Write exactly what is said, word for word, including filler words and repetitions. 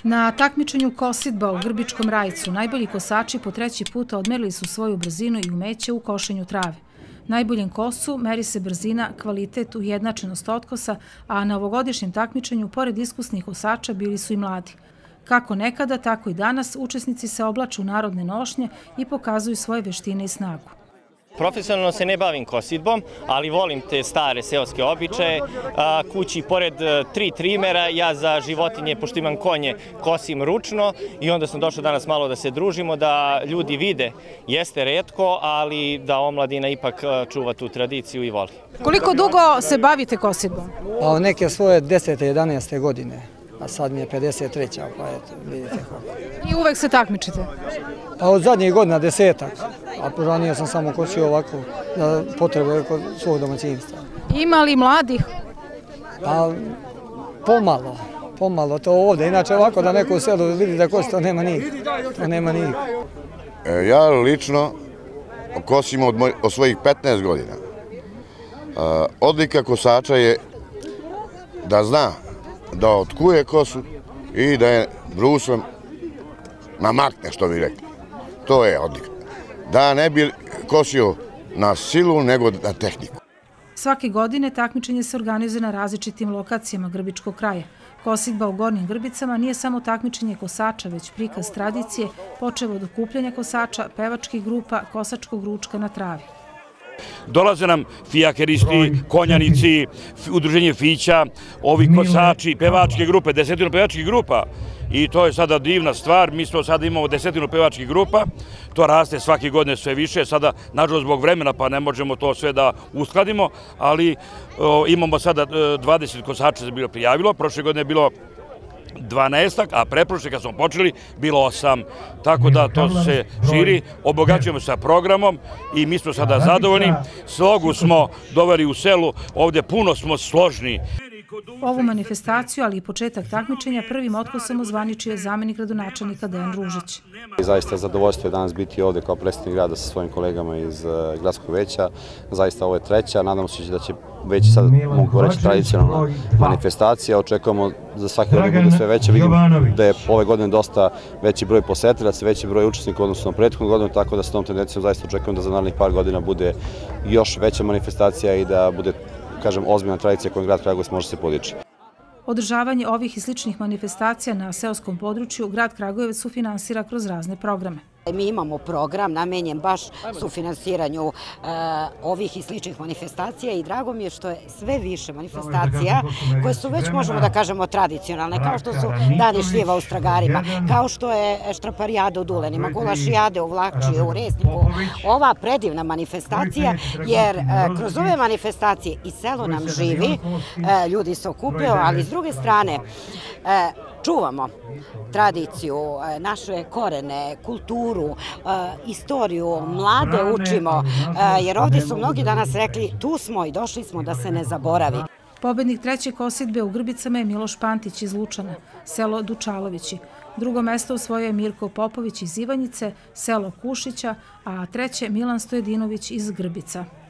Na takmičenju kosidba u Grbičkom Rajcu najbolji kosači po treći put odmerili su svoju brzinu i umeće u košenju trave. Najboljem kosu meri se brzina, kvalitet, ujednačenost otkosa, a na ovogodišnjem takmičenju, pored iskusnih kosača, bili su i mladi. Kako nekada, tako i danas, učesnici se oblaču u narodne nošnje i pokazuju svoje veštine i snagu. Profesionalno se ne bavim kosidbom, ali volim te stare seoske običaje. Kući, pored tri trimera, ja za životinje, pošto imam konje, kosim ručno i onda sam došao danas malo da se družimo, da ljudi vide. Jeste retko, ali da omladina ipak čuva tu tradiciju i voli. Koliko dugo se bavite kosidbom? A neke svoje desete, jedanaeste godine, a sad mi je pedeset treća, pa eto, vidite kako. I uvek se takmičite? Pa od zadnjih godina desetak, a ranije sam samo kosio ovako za potrebe kod svog domaćinstva. Ima li mladih? Pa pomalo, pomalo to ovdje. Inače ovako da neko u selu vidi da kosi, to nema njih. To nema njih. Ja lično kosim od, moj, od svojih petnaest godina. Odlika kosača je da zna da otkuje kosu i da je brusom namakne, što bi rekli. To je odlika. Da ne bi kosio na silu, nego na tehniku. Svake godine takmičenje se organizuje na različitim lokacijama Grbičkog kraja. Kosidba u Gornjim Grbicama nije samo takmičenje kosača, već prikaz tradicije, počev od okupljanja kosača, pevačkih grupa, kosačkog ručka na travi. Dolaze nam fijakeristi, konjanici, udruženje fića, ovi kosači, pevačke grupe, desetinu pevačkih grupa. I to je sada divna stvar. Mi smo sada imamo desetinu pevačkih grupa. To raste svake godine sve više. Sada, nažalost, zbog vremena, pa ne možemo to sve da uskladimo, ali o, imamo sada dvadeset kosača se bilo prijavilo. Prošle godine je bilo dvanaestak, a preprošle kad smo počeli bilo osam. Tako da to se širi, obogaćujemo sa programom i mi smo sada zadovoljni. Slogu smo doveli u selu, ovdje puno smo složni. Ovu manifestaciju, ali i početak takmičenja, prvim otkosom ozvaničio je zamenik gradonačelnika Dejan Ružić. Zaista zadovoljstvo je danas biti ovdje kao predstavnik grada sa svojim kolegama iz gradskog veća. Zaista ovo je treća, nadamo se da će već sad, mogu reći, tradicionalna manifestacija. Očekujemo za svake godine bude sve veće. Vidim da je ove godine dosta veći broj posetilaca, veći broj učesnika odnosno na prethodnu godinu, tako da s tom tendencijom zaista očekujem da za narednih par godina bude još veća manifestacija i da bude, kažem, ozbiljna tradicija kojom grad Kragujevac može se podići. Održavanje ovih i sličnih manifestacija na seoskom području grad Kragujevac sufinansira kroz razne programe. Mi imamo program namenjen baš sufinansiranju ovih i sličnih manifestacija i drago mi je što je sve više manifestacija koje su već, možemo da kažemo, tradicionalne, kao što su Dani šljiva u Stragarima, kao što je Štraparijada u Dulenima, Gulašijade u Vlačiji, u Resniku. Ova predivna manifestacija, jer kroz ove manifestacije i selo nam živi, ljudi se okupljaju, ali s druge strane čuvamo tradiciju, naše korene, kulturu, istoriju, mlade učimo, jer ovdje su mnogi danas rekli tu smo i došli smo da se ne zaboravi. Pobednik treće kosidbe u Grbicama je Miloš Pantić iz Lučana, selo Dučalovići. Drugo mesto osvojio je Mirko Popović iz Ivanjice, selo Kušića, a treće Milan Stojedinović iz Grbica.